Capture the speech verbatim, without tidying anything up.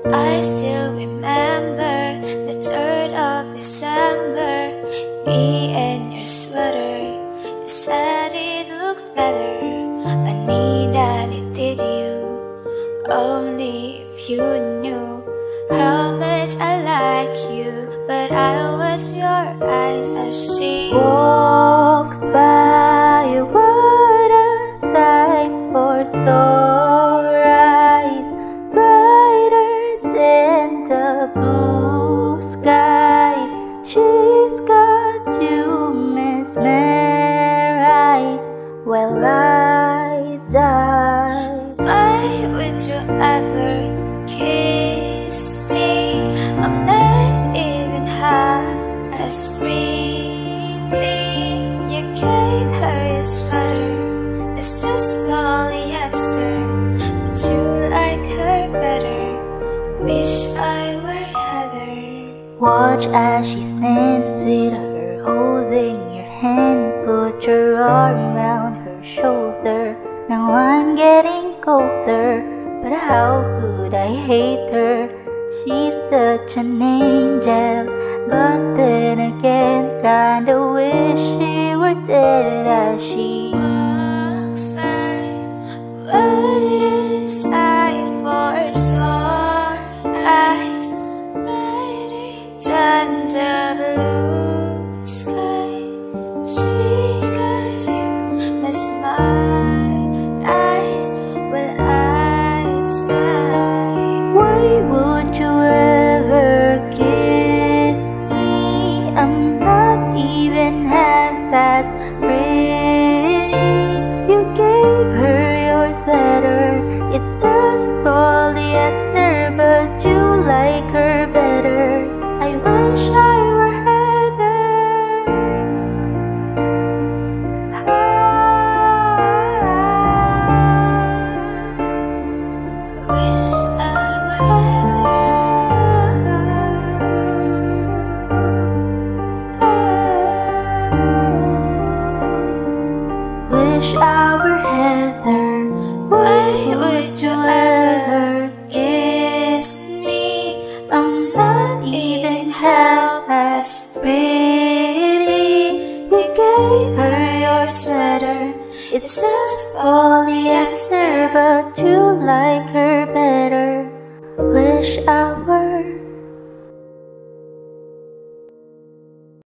I still remember the third of December. Me and your sweater, you said it looked better on me than it did you. Only if you knew how much I like you. But I was your eyes as she walks by. What a sight for sore eyes, brighter than the blue sky. She's got you mesmerized while I die. Why would you ever kiss me? I'm not even half as pretty. You gave her your sweater, it's just polyester, but you like her better. Wish I were Heather. Watch as she stands with her holding your hand. Put your arm around her shoulder. Now I'm getting colder, but how could I hate her? She's such an angel, but then again kinda wish she were dead as she walks by. What a sight for sore eyes, brighter than the blue sky. She's got you mesmerized while I die. Why would you ever kiss me? I'm not even half as pretty. You gave her your sweater, it's just polyester, but you like her better. I wish I were Heather. Wish I were Heather. Wish I were Heather. Why would you ever kiss me? I'm not even half as pretty. You gave her your sweater, it's just polyester, But you like her better. Wish I were